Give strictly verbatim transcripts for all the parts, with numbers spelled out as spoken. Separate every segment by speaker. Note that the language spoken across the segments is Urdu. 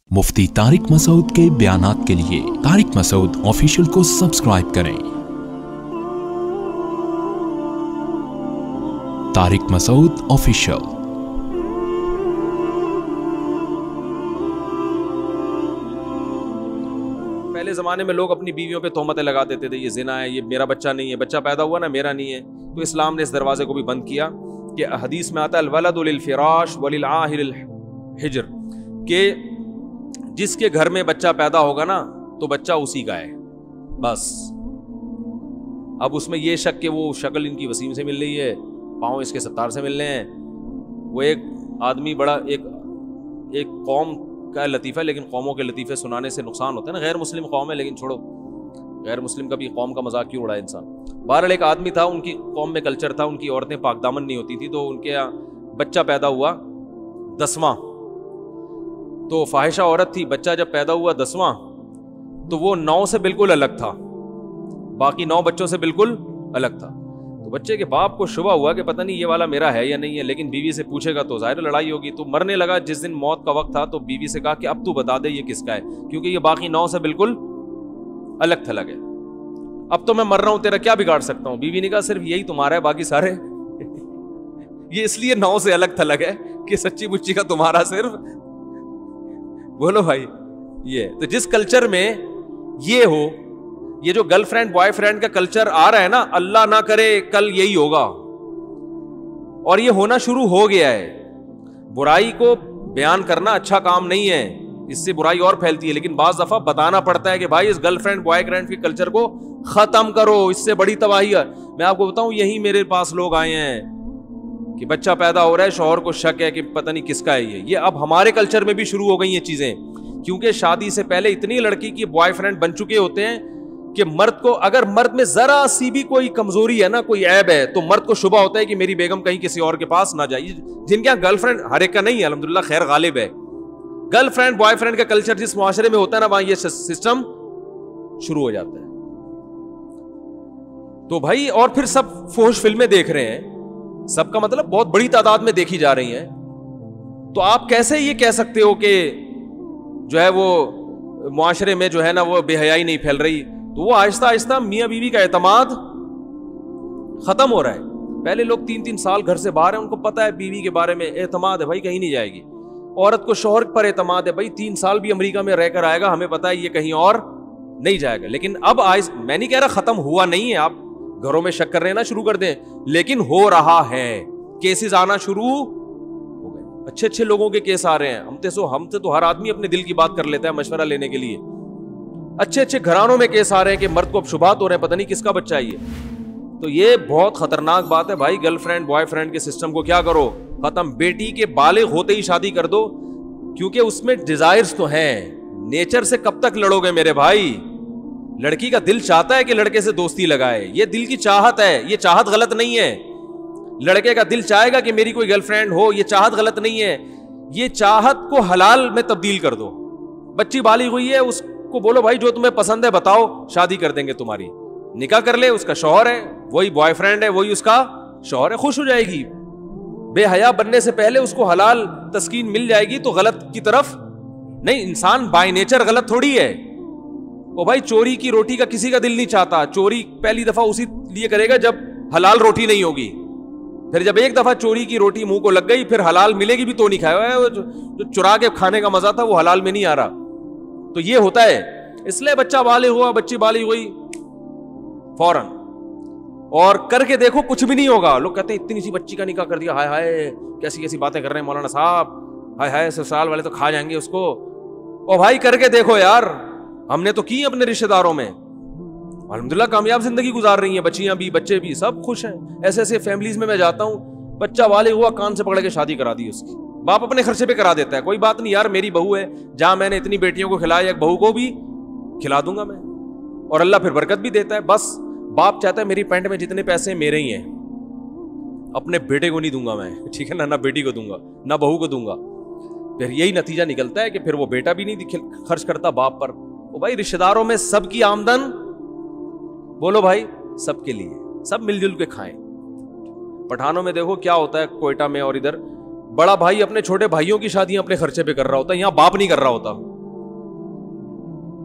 Speaker 1: मुफ्ती तारिक मसूद के बयानात के लिए तारिक मसूद ऑफिशियल को सब्सक्राइब करें। तारिक मसूद ऑफिशियल।
Speaker 2: पहले ज़माने में लोग अपनी बीवियों पे तोहमतें लगा देते थे, ये ज़िना है, ये मेरा बच्चा नहीं है, बच्चा पैदा हुआ ना मेरा नहीं है। तो इस्लाम ने इस दरवाजे को भी बंद किया कि हदीस में आता है अल-वलदु लिल-फिराश वलिल-आहिल हिज्र, के जिसके घर में बच्चा पैदा होगा ना तो बच्चा उसी का है बस। अब उसमें ये शक कि वो शक्ल इनकी वसीम से मिल रही है, पाँव इसके सत्तार से मिल रहे हैं। वो एक आदमी बड़ा एक एक कौम का लतीफ़ा, लेकिन कौमों के लतीफ़े सुनाने से नुकसान होता है ना। गैर मुस्लिम कौम है, लेकिन छोड़ो, गैर मुस्लिम का भी कौम का मजाक क्यों उड़ाए इंसान। बहरहाल एक आदमी था, उनकी कौम में कल्चर था, उनकी औरतें पाकदामन नहीं होती थी, तो उनके यहाँ बच्चा पैदा हुआ दसवां, तो फाहिशा औरत थी, बच्चा जब पैदा हुआ दसवां तो वो नौ से बिल्कुल अलग था, बाकी नौ बच्चों से बिल्कुल अलग था। तो बच्चे के बाप को शुबा हुआ कि पता नहीं ये वाला मेरा है या नहीं है, लेकिन बीवी से पूछेगा तो ज़ाहिर लड़ाई होगी। तो मरने लगा जिस दिन मौत का वक्त था, तो बीवी से कहा कि अब तू बता दे ये किसका है, क्योंकि ये बाकी नौ से बिल्कुल अलग थलग है। अब तो मैं मर रहा हूं, तेरा क्या बिगाड़ सकता हूं। बीवी ने कहा सिर्फ यही तुम्हारा है, बाकी सारे ये इसलिए नौ से अलग थलग है कि सच्ची बुच्ची का तुम्हारा सिर्फ। बोलो भाई, ये तो जिस कल्चर में ये हो, ये जो गर्लफ्रेंड बॉयफ्रेंड का कल्चर आ रहा है ना, अल्लाह ना करे कल यही होगा, और ये होना शुरू हो गया है। बुराई को बयान करना अच्छा काम नहीं है, इससे बुराई और फैलती है, लेकिन बाज दफा बताना पड़ता है कि भाई इस गर्लफ्रेंड बॉयफ्रेंड के कल्चर को खत्म करो, इससे बड़ी तबाही है। मैं आपको बताऊं, यही मेरे पास लोग आए हैं कि बच्चा पैदा हो रहा है, शौहर को शक है कि पता नहीं किसका है ये ये अब हमारे कल्चर में भी शुरू हो गई ये चीजें, क्योंकि शादी से पहले इतनी लड़की की बॉयफ्रेंड बन चुके होते हैं कि मर्द को, अगर मर्द में जरा सी भी कोई कमजोरी है ना, कोई ऐब है, तो मर्द को शुबा होता है कि मेरी बेगम कहीं किसी और के पास ना जाए। जिनके यहाँ गर्लफ्रेंड, हर एक का नहीं है अल्हम्दुलिल्लाह, खैर गालिब है, गर्लफ्रेंड बॉयफ्रेंड का कल्चर जिस मुआशरे में होता है ना, वहां ये सिस्टम शुरू हो जाता है। तो भाई, और फिर सब फोश फिल्में देख रहे हैं, सबका मतलब बहुत बड़ी तादाद में देखी जा रही हैं, तो आप कैसे ये कह सकते हो कि जो है वो मुआशरे में जो है ना वो बेहयाई नहीं फैल रही। तो वो आहिस्ता आहिस्ता मियां बीवी का एतमाद खत्म हो रहा है। पहले लोग तीन तीन साल घर से बाहर हैं, उनको पता है बीवी के बारे में, एतमाद है भाई कहीं नहीं जाएगी। औरत को शौहर पर एतमाद है, भाई तीन साल भी अमेरिका में रहकर आएगा, हमें पता है ये कहीं और नहीं जाएगा। लेकिन अब आज मैं नहीं कह रहा खत्म हुआ नहीं है, आप घरों में शक कर रहे ना शुरू कर दें, लेकिन हो रहा है, केसेस आना शुरू हो गए, अच्छे अच्छे लोगों के केस आ रहे हैं। हमसे तो हमसे तो हर आदमी अपने दिल की बात कर लेता है मशवरा लेने के लिए। अच्छे अच्छे घरानों में केस आ रहे हैं कि मर्द को अब शुबात हो रहे हैं, पता नहीं किसका बच्चा है ये। तो ये बहुत खतरनाक बात है भाई। गर्लफ्रेंड बॉयफ्रेंड के सिस्टम को क्या करो, खत्म। बेटी के बालिग होते ही शादी कर दो, क्योंकि उसमें डिजायर्स तो हैं। नेचर से कब तक लड़ोगे मेरे भाई। लड़की का दिल चाहता है कि लड़के से दोस्ती लगाए, ये दिल की चाहत है, ये चाहत गलत नहीं है। लड़के का दिल चाहेगा कि मेरी कोई गर्लफ्रेंड हो, ये चाहत गलत नहीं है। ये चाहत को हलाल में तब्दील कर दो। बच्ची बालिग हुई है, उसको बोलो भाई जो तुम्हें पसंद है बताओ, शादी कर देंगे तुम्हारी, निकाह कर ले, उसका शौहर है, वही बॉयफ्रेंड है, वही उसका शौहर है, खुश हो जाएगी। बेहया बनने से पहले उसको हलाल तस्कीन मिल जाएगी, तो गलत की तरफ नहीं। इंसान बाय नेचर गलत थोड़ी है। ओ भाई, चोरी की रोटी का किसी का दिल नहीं चाहता। चोरी पहली दफा उसी लिए करेगा जब हलाल रोटी नहीं होगी, फिर जब एक दफा चोरी की रोटी मुंह को लग गई, फिर हलाल मिलेगी भी तो नहीं खाएगा। जो चुरा के खाने का मजा था वो हलाल में नहीं आ रहा। तो ये होता है, इसलिए बच्चा बालिग हुआ, बच्ची बालिग हुई, फौरन और करके देखो कुछ भी नहीं होगा। लोग कहते हैं इतनी सी बच्ची का निकाह कर दिया, हाय हाय कैसी कैसी बातें कर रहे हैं मौलाना साहब, हाय हाय ससुराल वाले तो खा जाएंगे उसको। ओ भाई करके देखो यार, हमने तो की अपने रिश्तेदारों में, अल्हम्दुलिल्लाह कामयाब जिंदगी गुजार रही हैं, बच्चियां भी बच्चे भी सब खुश हैं। ऐसे ऐसे फैमिलीज में मैं जाता हूँ, बच्चा बालिग हुआ, कान से पकड़ के शादी करा दी उसकी, बाप अपने खर्चे पे करा देता है। कोई बात नहीं यार, मेरी बहू है, जहां मैंने इतनी बेटियों को खिलाया, एक बहू को भी खिला दूंगा मैं, और अल्लाह फिर बरकत भी देता है। बस बाप चाहता है मेरी पैंट में जितने पैसे मेरे ही हैं, अपने बेटे को नहीं दूंगा मैं, ठीक है ना, ना बेटी को दूंगा ना बहू को दूंगा। फिर यही नतीजा निकलता है कि फिर वो बेटा भी नहीं खर्च करता बाप पर। वो भाई रिश्तेदारों में सबकी आमदन, बोलो भाई, सबके लिए, सब मिलजुल के खाएं। पठानों में देखो क्या होता है, कोयटा में और इधर, बड़ा भाई अपने छोटे भाइयों की शादियां अपने खर्चे पे कर रहा होता है, यहां बाप नहीं कर रहा होता।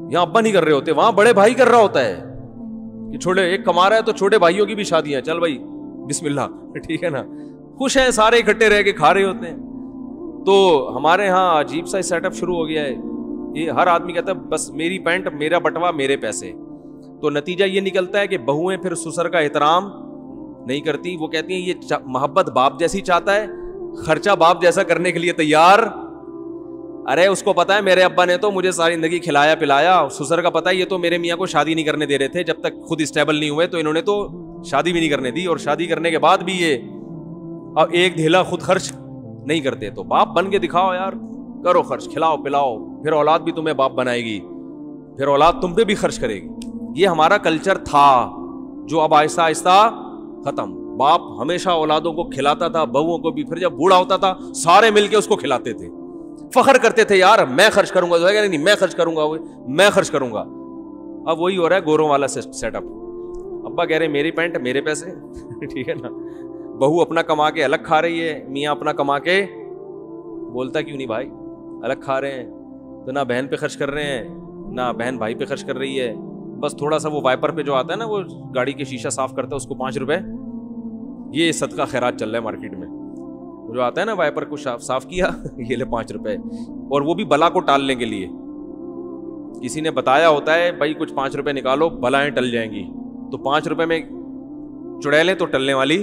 Speaker 2: یہاں ابا نہیں کر رہے ہوتے, وہاں بڑے بھائی کر رہا ہوتا ہے کہ چھوٹے ایک کما رہا ہے تو چھوٹے بھائیوں کی بھی شادیاں, چل بھائی بسم اللہ, ٹھیک ہے نا, خوش ہیں سارے اکٹھے رہ کے کھا رہے ہوتے ہیں. تو ہمارے ہاں عجیب سا سیٹ اپ شروع ہو گیا ہے, یہ ہر آدمی کہتا ہے بس میری پینٹ میرا بٹوا میرے پیسے. تو نتیجہ یہ نکلتا ہے کہ بہویں پھر سسر کا احترام نہیں کرتی, وہ کہتی ہیں یہ محبت باپ جیسی چاہتا ہے, خرچہ باپ جیسا کرنے کے لیے تیار. ارے اس کو پتا ہے میرے ابا نے تو مجھے ساری زندگی کھلایا پلایا, سسر کا پتا ہے یہ تو میرے میاں کو شادی نہیں کرنے دے رہے تھے جب تک خود اسٹیبل نہیں ہوئے, تو انہوں نے تو شادی بھی نہیں کرنے دی, اور شادی کرنے کے بعد بھی یہ اب ایک دھیلا خود خرچ نہیں کرتے. تو باپ بن کے دکھاؤ یار, کرو خرچ, کھلاؤ پلاؤ, پھر اولاد بھی تمہیں باپ بنائے گی, پھر اولاد تم پہ بھی خرچ کرے گی. یہ ہمارا کلچر تھا جو اب آہستہ آہستہ ختم. باپ ہمیشہ اولادوں کو کھلاتا تھا, بہوؤں کو بھی, پھر جب بوڑھا ہوتا تھا سارے مل کے اس کو کھلاتے تھے, فخر کرتے تھے یار میں خرچ کروں گا, نہیں میں خرچ کروں گا, میں خرچ کروں گا. اب وہی ہو رہا ہے گوروں والا سیٹ اپ, ابا کہہ رہے میری پینٹ میرے پیسے, ٹھیک ہے نا, بہو اپنا کما کے الگ کھا رہی ہے, میاں اپنا کما کے, بولتا کیوں نہیں بھائی الگ کھا رہے ہیں, تو نہ بہن پہ خرچ کر رہے ہیں نہ بہن بھائی پہ خرچ کر رہی ہے, بس تھوڑا سا وہ وائپر پہ جو آتا ہے نا وہ گاڑی کے شیشہ صاف کرتا ہے اس کو پانچ روپے, یہ صدقہ خیرات چل رہا ہے مارکیٹ میں, جو آتا ہے نا وائپر کو صاف کیا یہ لے پانچ روپے, اور وہ بھی بلا کو ٹالنے کے لیے. کسی نے بتایا ہوتا ہے بھائی کچھ پانچ روپے نکالو بلائیں ٹل جائیں گی, تو پانچ روپے میں چڑیلیں تو ٹلنے والی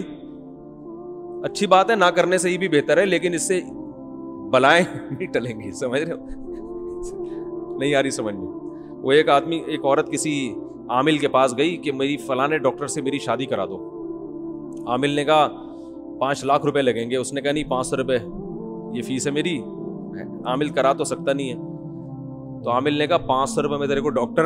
Speaker 2: اچھی بات ہے, نہ کرنے سے ہی بھی بہتر ہے, لیکن اس سے بلائیں نہیں ٹلیں گی. سمجھ رہے ہو, نہیں آ رہی سمجھ میں. وہ ایک آدمی ایک عورت کسی عامل کے پاس گئی کہ میری فلانے ڈاکٹر سے میری شادی کرا دو. عامل نے کہا پانچ لاکھ روپے لگیں گے, اس نے کہا نہیں پانچ سو روپے یہ فیس ہے میری, عامل کرا تو سکتا نہیں ہے. تو عامل نے کہا پانچ سو روپے میں تیرے کو ڈاکٹر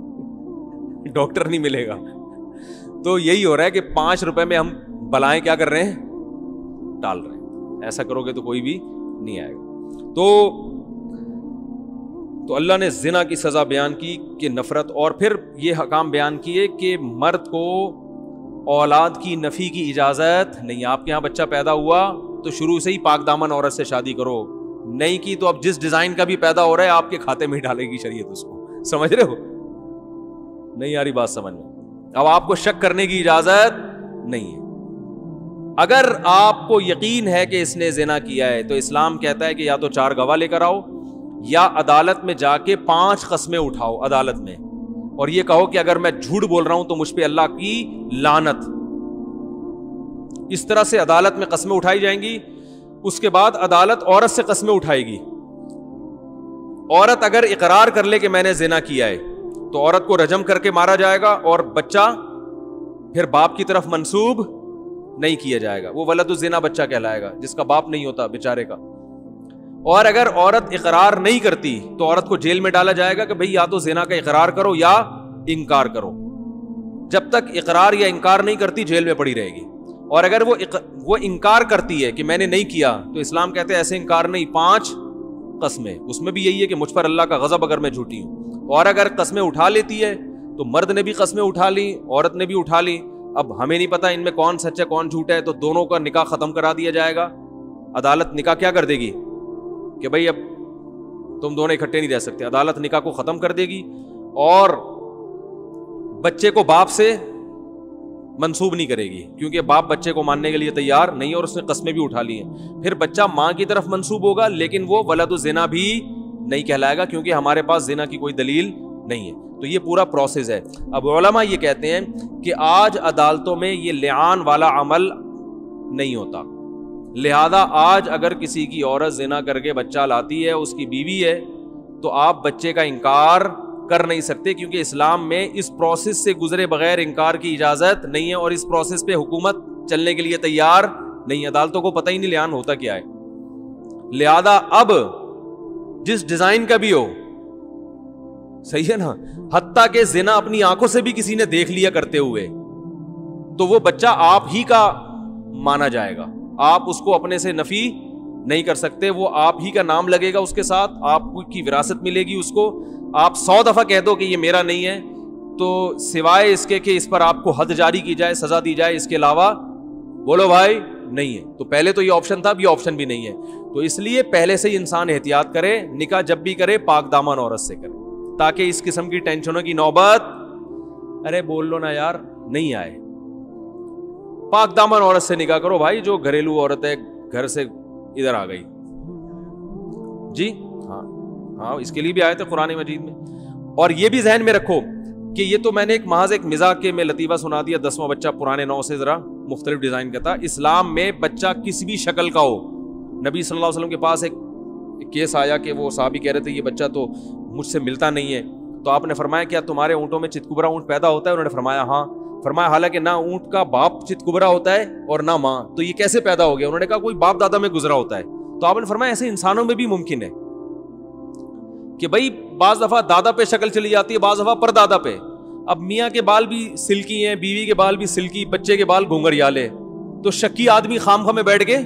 Speaker 2: ڈاکٹر نہیں ملے گا. تو یہی ہو رہا ہے کہ پانچ روپے میں ہم بلائیں کیا کر رہے ہیں, ٹال رہے ہیں. ایسا کرو گے تو کوئی بھی نہیں آئے گا. تو تو اللہ نے زنا کی سزا بیان کی کہ نفرت, اور پھر یہ حکام بیان کیے کہ مرد کو اولاد کی نفی کی اجازت نہیں. آپ کے یہاں بچہ پیدا ہوا تو شروع سے ہی پاک دامن عورت سے شادی کرو, نہیں کی تو اب جس ڈیزائن کا بھی پیدا ہو رہا ہے آپ کے کھاتے میں ہی ڈالے گی شریعت اس کو. سمجھ رہے ہو, نہیں آ رہی بات سمجھ میں. اب آپ کو شک کرنے کی اجازت نہیں ہے. اگر آپ کو یقین ہے کہ اس نے زنا کیا ہے تو اسلام کہتا ہے کہ یا تو چار گواہ لے کر آؤ, یا عدالت میں جا کے پانچ قسمیں اٹھاؤ عدالت میں, اور یہ کہو کہ اگر میں جھوٹ بول رہا ہوں تو مجھ پہ اللہ کی لعنت. اس طرح سے عدالت میں قسمیں اٹھائی جائیں گی. اس کے بعد عدالت عورت سے قسمیں اٹھائے گی. عورت اگر اقرار کر لے کہ میں نے زنا کیا ہے تو عورت کو رجم کر کے مارا جائے گا, اور بچہ پھر باپ کی طرف منسوب نہیں کیا جائے گا. وہ ولد الزنا بچہ کہلائے گا جس کا باپ نہیں ہوتا بیچارے کا. اور اگر عورت اقرار نہیں کرتی تو عورت کو جیل میں ڈالا جائے گا کہ بھئی یا تو زنا کا اقرار کرو یا انکار کرو. جب تک اقرار یا انکار نہیں کرتی جیل میں پڑی رہے گی. اور اگر وہ وہ انکار کرتی ہے کہ میں نے نہیں کیا تو اسلام کہتے ہیں ایسے انکار نہیں, پانچ قسمیں. اس میں بھی یہی ہے کہ مجھ پر اللہ کا غضب اگر میں جھوٹی ہوں. اور اگر قسمیں اٹھا لیتی ہے تو مرد نے بھی قسمیں اٹھا لی, عورت نے بھی اٹھا لی. اب ہمیں نہیں پتا ان میں کون سچ ہے کون جھوٹ ہے, تو دونوں کا نکاح ختم کرا دیا جائے گا. عدالت نکاح کیا کر دے گی کہ بھئی اب تم دونوں اکٹھے نہیں رہ سکتے. عدالت نکاح کو ختم کر دے گی, اور بچے کو باپ سے منسوب نہیں کرے گی, کیونکہ باپ بچے کو ماننے کے لیے تیار نہیں, اور اس نے قسمیں بھی اٹھا لی ہیں. پھر بچہ ماں کی طرف منسوب ہوگا, لیکن وہ ولد الزنا بھی نہیں کہلائے گا, کیونکہ ہمارے پاس زنا کی کوئی دلیل نہیں ہے. تو یہ پورا پروسیس ہے. اب علماء یہ کہتے ہیں کہ آج عدالتوں میں یہ لعان والا عمل نہیں ہوتا, لہذا آج اگر کسی کی عورت زنا کر کے بچہ لاتی ہے, اس کی بیوی ہے, تو آپ بچے کا انکار کر نہیں سکتے, کیونکہ اسلام میں اس پروسیس سے گزرے بغیر انکار کی اجازت نہیں ہے, اور اس پروسیس پہ حکومت چلنے کے لیے تیار نہیں. عدالتوں کو پتہ ہی نہیں لعان ہوتا کیا ہے. لہذا اب جس ڈیزائن کا بھی ہو, صحیح ہے نا, حتیٰ کہ زنا اپنی آنکھوں سے بھی کسی نے دیکھ لیا کرتے ہوئے, تو وہ بچہ آپ ہی کا مانا جائے گا. آپ اس کو اپنے سے نفی نہیں کر سکتے, وہ آپ ہی کا نام لگے گا اس کے ساتھ, آپ کی وراثت ملے گی اس کو. آپ سو دفعہ کہہ دو کہ یہ میرا نہیں ہے, تو سوائے اس کے کہ اس پر آپ کو حد جاری کی جائے, سزا دی جائے, اس کے علاوہ بولو بھائی نہیں ہے. تو پہلے تو یہ آپشن تھا, اب یہ آپشن بھی نہیں ہے. تو اس لیے پہلے سے ہی انسان احتیاط کرے, نکاح جب بھی کرے پاک دامن عورت سے کرے. تاکہ اس قسم کی ٹینشنوں کی نوبت ارے بول لو نا یار نہیں آئے. پاک دامن عورت سے نکاح کرو بھائی, جو گھریلو عورت ہے گھر سے ادھر آ گئی جی. ہاں ہاں اس کے لیے بھی آئے تھے قرآن مجید میں. اور یہ بھی ذہن میں رکھو کہ یہ تو میں نے ایک محض ایک مزاح کے میں لطیفہ سنا دیا, دسواں بچہ پرانے نو سے ذرا مختلف ڈیزائن کا تھا. اسلام میں بچہ کسی بھی شکل کا ہو, نبی صلی اللہ علیہ وسلم کے پاس ایک کیس آیا کہ وہ صحابی کہہ رہے تھے یہ بچہ تو مجھ سے ملتا نہیں ہے, تو آپ نے فرمایا کیا تمہارے اونٹوں میں چتکبرا اونٹ پیدا ہوتا ہے؟ انہوں نے فرمایا ہاں. فرمایا حالانکہ نہ اونٹ کا باپ چتکبرا ہوتا ہے اور نہ ماں, تو یہ کیسے پیدا ہو گیا؟ انہوں نے کہا کوئی باپ دادا میں گزرا ہوتا ہے. تو آپ نے فرمایا ایسے انسانوں میں بھی ممکن ہے کہ بھائی بعض دفعہ دادا پہ شکل چلی جاتی ہے, بعض دفعہ پر دادا پہ. اب میاں کے بال بھی سلکی ہیں, بیوی کے بال بھی سلکی, بچے کے بال گھونگھریالے, تو شکی آدمی خام خواہ میں بیٹھ کے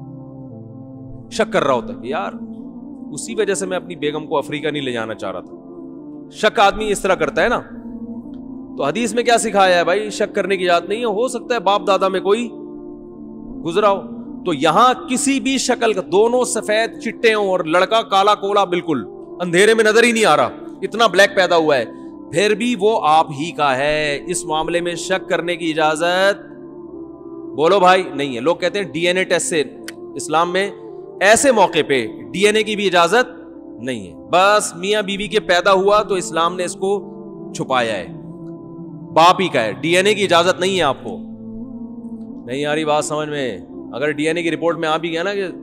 Speaker 2: شک کر رہا ہوتا ہے یار اسی وجہ سے میں اپنی بیگم کو افریقہ نہیں لے جانا چاہ رہا تھا. شک آدمی اس طرح کرتا ہے نا. تو حدیث میں کیا سکھایا ہے بھائی؟ شک کرنے کی اجازت نہیں ہے, ہو سکتا ہے باپ دادا میں کوئی گزرا ہو. تو یہاں کسی بھی شکل کا, دونوں سفید چٹے ہوں اور لڑکا کالا کولا بالکل اندھیرے میں نظر ہی نہیں آ رہا, اتنا بلیک پیدا ہوا ہے, پھر بھی وہ آپ ہی کا ہے. اس معاملے میں شک کرنے کی اجازت بولو بھائی نہیں ہے. لوگ کہتے ہیں ڈی این اے ٹیسٹ سے, اسلام میں ایسے موقع پہ ڈی این اے کی بھی اجازت نہیں ہے. بس میاں بیوی کے پیدا ہوا تو اسلام نے اس کو چھپایا ہے, باپ ہی کا ہے, ڈی این اے کی اجازت نہیں ہے. آپ کو نہیں آ رہی بات سمجھ میں؟ اگر ڈی این اے کی رپورٹ میں آ بھی گیا نا کہ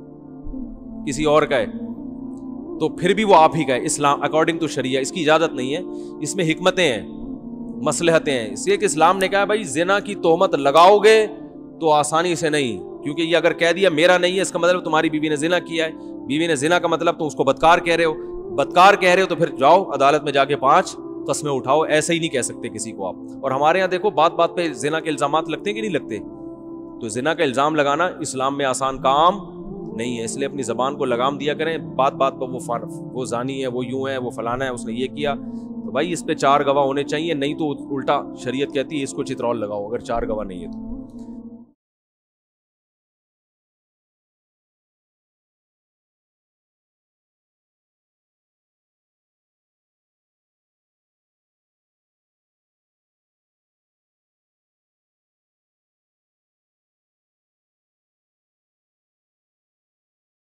Speaker 2: کسی اور کا ہے تو پھر بھی وہ آپ ہی کا ہے. اسلام اکارڈنگ ٹو شریعہ اس کی اجازت نہیں ہے. اس میں حکمتیں ہیں, مصلحتیں ہیں, اس لیے کہ اسلام نے کہا بھائی زنا کی تہمت لگاؤ گے تو آسانی سے نہیں, کیونکہ یہ اگر کہہ دیا میرا نہیں ہے اس کا مطلب تمہاری بیوی نے زنا کیا ہے. بیوی نے زنا کا مطلب تو اس کو بدکار کہہ رہے ہو, بدکار کہہ رہے ہو تو پھر جاؤ عدالت میں جا کے پانچ قسمیں اٹھاؤ. ایسے ہی نہیں کہہ سکتے کسی کو آپ. اور ہمارے یہاں دیکھو بات بات پہ زنا کے الزامات لگتے ہیں کہ نہیں لگتے؟ تو زنا کا الزام لگانا اسلام میں آسان کام نہیں ہے, اس لیے اپنی زبان کو لگام دیا کریں. بات بات پر وہ فارف وہ زانی ہے, وہ یوں ہے, وہ فلانا ہے, اس نے یہ کیا, تو بھائی اس پہ چار گواہ ہونے چاہیے, نہیں تو الٹا شریعت کہتی ہے اس کو چترول لگاؤ اگر چار گواہ نہیں ہے تو.